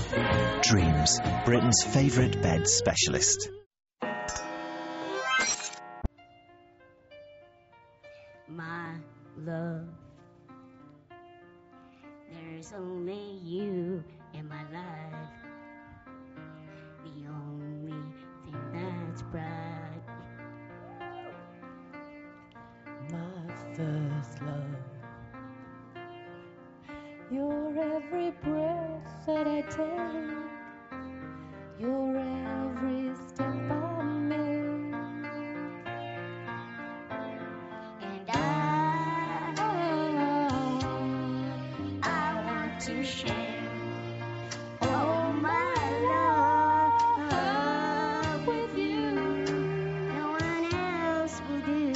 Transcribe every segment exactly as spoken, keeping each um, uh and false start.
Dreams, Britain's favourite bed specialist. My love, there's only you in my life, the only thing that's bright. My first love, your every breath that I take, your every step I make, And I, I want to share all my love with you. No one else will do.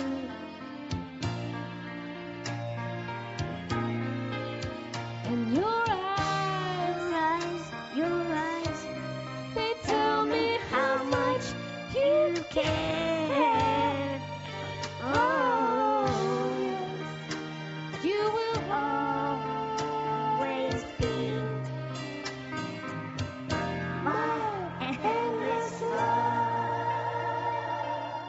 and your Your eyes, eyes, your eyes, they tell me how much you care. Oh, you will always be my endless love.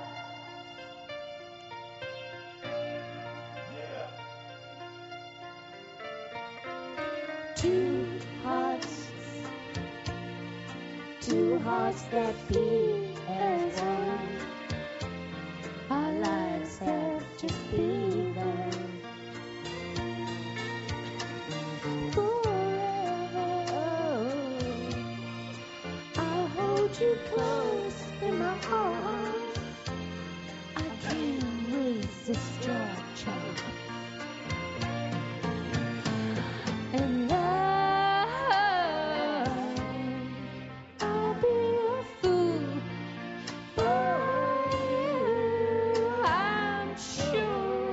Two hearts, two hearts that beat as one. Our lives have just begun. I'll hold you close in my arms. I can't resist your charm. and I, I'll be a fool for you, I'm sure.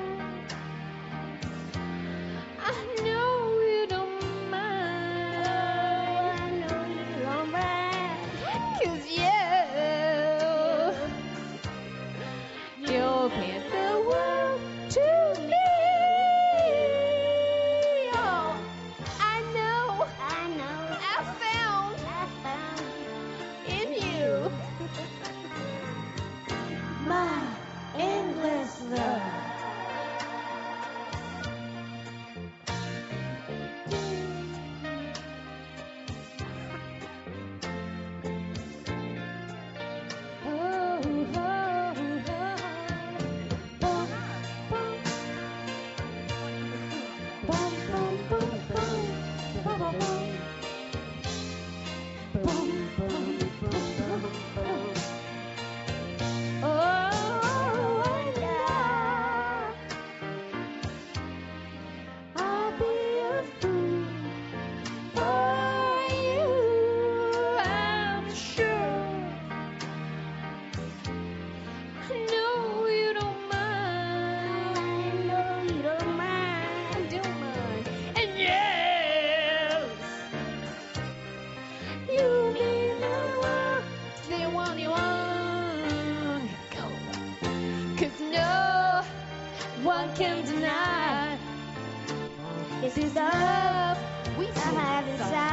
I know you don't mind, I know you don't mind. 'cause you, you meant the world to me. Oh, I know I know I found I found in you my endless love. Oh, oh, oh. Bum, bum. Bum, bum, bum, bum. Bum, bum, bum. Bum, bum, bum, bum, bum. Oh, and I, I'll be a fool for you, I'm sure. I know you don't mind. I know you don't mind. Don't mind. And yes, you mean the world to the one you want. Go. 'Cause no one can deny This this is love we I have take inside.